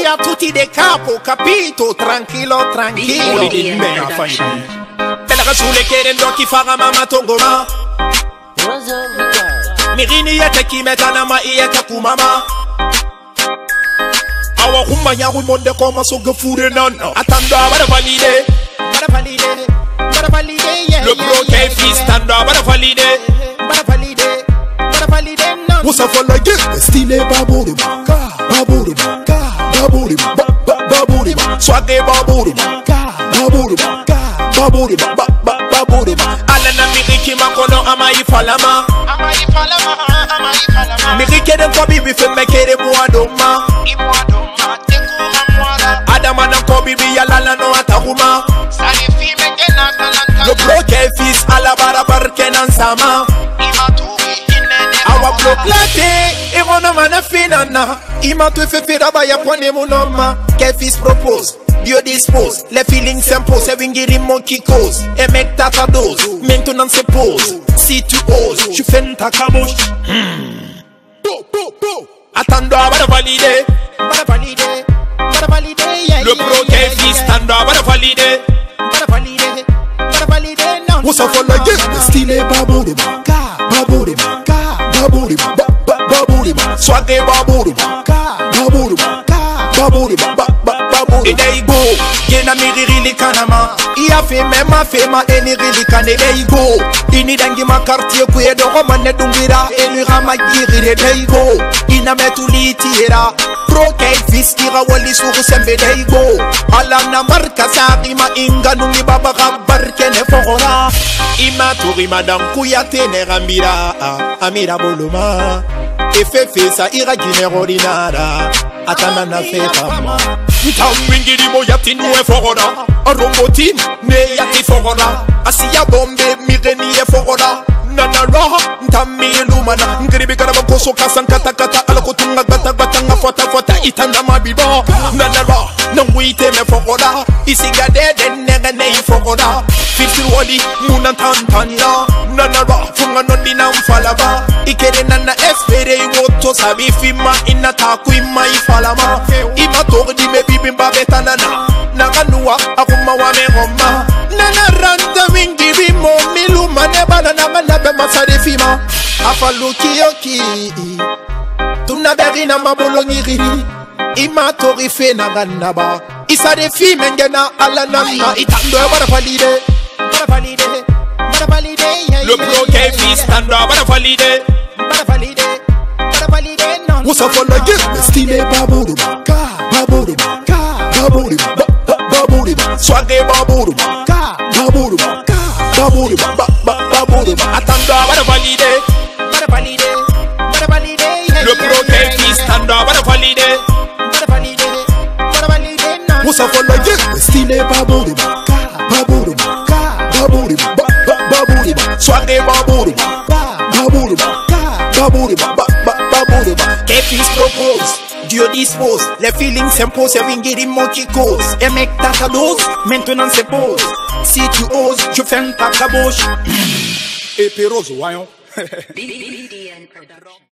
a tutti de capo, capito? Tranquillo, tranquillo. Bella Rasule querendo chi fa mama tongoma. Mirini yete ki metanama iyete kumama. Awa kumanya kumonde koma so gefure nana. Atanda bada valide, bada valide, bada valide, yeah. Le bloqué fils tanda bada valide, bada valide, bada valide nana. What's for like it? Style baburi maka, baburi maka, baburi maka, baburi maka. Swagge baburi maka, baburi maka, baburi maka, baburi maka. Alana miriki makono ama ifalama, ama ifalama, ama ifalama. Miriki den kobi bife mekere muadoma, imuadoma. Adama na kobi biya lala no atahuma. Salifi mekena kalanta. Le bloqué fils à la barabara kenan sama. Imaturi inene. Awa bloc latte. Erona mana finana. Imatu fefira baya pone monoma. Que fils propose. Dieu dispose, les feelings s'imposent. Et wingiri monkey cause. Et mec ta dose. Maintenant se pose. Si tu oses, tu fais ta caboche. Attends-toi, va valider. Va valider. Le bloqué fils tanda bada valide, bada valide, bada valide non. What's up for like it? Style baburi maka, baburi maka, baburi maka, baburi maka. Swagge baburi maka, baburi maka, baburi maka, baburi. Et there you go, yena miriri li kanama. Ia fait même a fait ma eniri li kane. There you go, ini dangi ma quartier kuye do romane dungira. Elu rama giri. There you go, ina metu li tira. Bloqué fils tira wali suru sembe there you go. Alam na marka sa ima inga nungi baba gabar kene fogora. Ima turi madam kuyate ne rambira. Amira boluma. Efefe sa ira gine ordinara. Atana na fetama. Ntawingiri mo yatin mwe fogora. Arongotin ne yati fogora. Asiya bombe mireni e fogora. Nanara ntamilu mana. Ngribi karaba koso kasan kata kata. Alakotunga gata gata nga fota itanda mabiba. Nanara namwite me fogora. Isiga dede nega nei fogora. Filtri wali muna tantanda. Nanara funga noni na mfalaba. Ikere nana espere woto sabi fima ina taku ima ifalama. Ima tordi me bibimba betanana. Naganua akuma wa me roma. Nanaranda wingi bimo milu mane banana malabe masade fima. Afaluki yoki. Tuna berina mabolo ngiri. Ima tori fe na ganaba. Isa de fi mengena ala nana. Itando bada valide, bada valide, bada valide. Le bloqué fils tanda bada valide, bada valide, bada valide non. What's up for like it? Style baburi maka, baburi maka, baburi maka, baburi maka. Swagge baburi maka, baburi maka, baburi maka, baburi maka. Atanda bada valide, bada valide, bada valide. Le bloqué fils tanda bada valide, bada valide, bada valide non. What's up for like it? Style baburi maka, baburi maka, baburi maka, baburi maka. Swagge baburi maka, baburi maka, baburi maka, baburi maka. Que fils propose, Dieu dispose, les feelings s'imposent. Et wingiri monkey cause. Et mec ta dose, maintenant se pose. Si tu oses, tu fais ta caboche. Et Péroso, voyons.